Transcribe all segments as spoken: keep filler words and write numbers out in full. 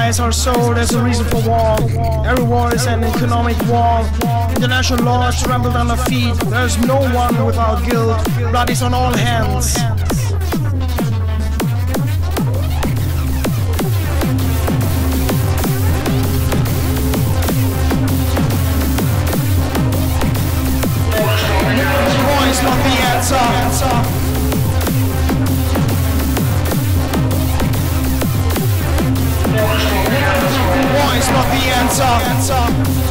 Lies are sold as a reason for war. Every war is an economic war. International laws trampled on our feet. There's no one without guilt. Blood is on all hands. War is not the answer. War is not the answer.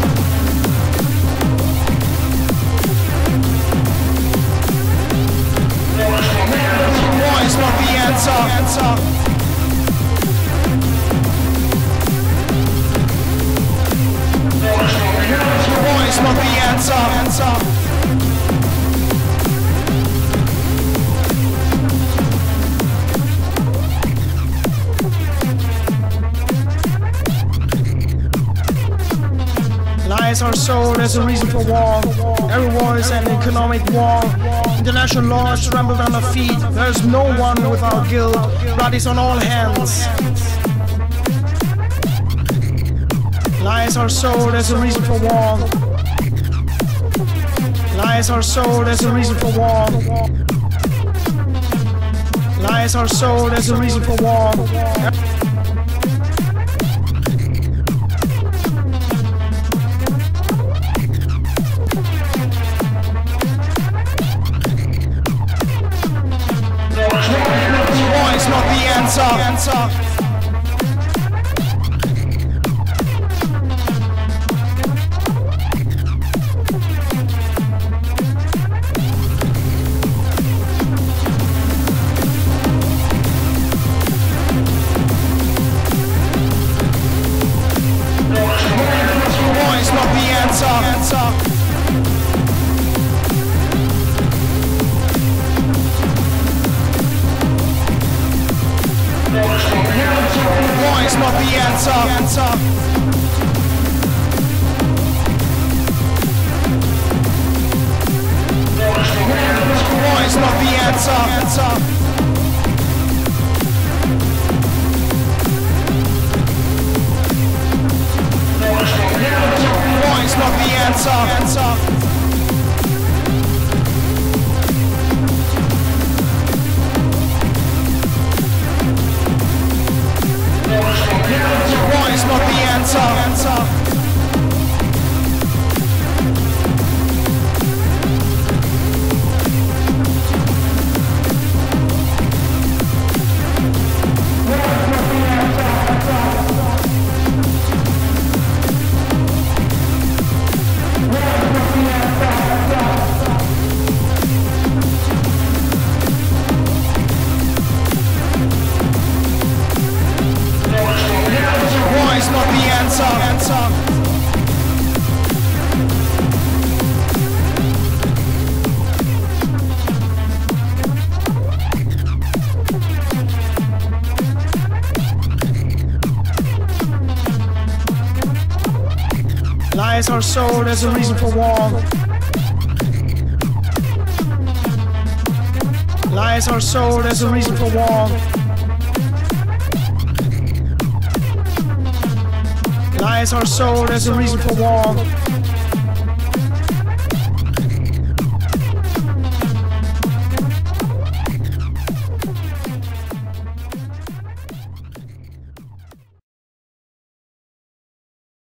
War is not the answer. War is not the answer. Lies are sold as a reason for war. Every war is an economic war. International laws trampled on our feet. There's no one without guilt. Blood is on all hands. Lies are sold as a reason for war. Lies are sold as a reason for war. Lies are sold as a reason for war. War is not the answer. War is not the answer. War is not the answer. War is not the answer. War is not the answer. War is not the answer. War is not the answer. Lies are sold as a reason for war. Lies are sold as a reason for war. Lies are sold as a reason for war.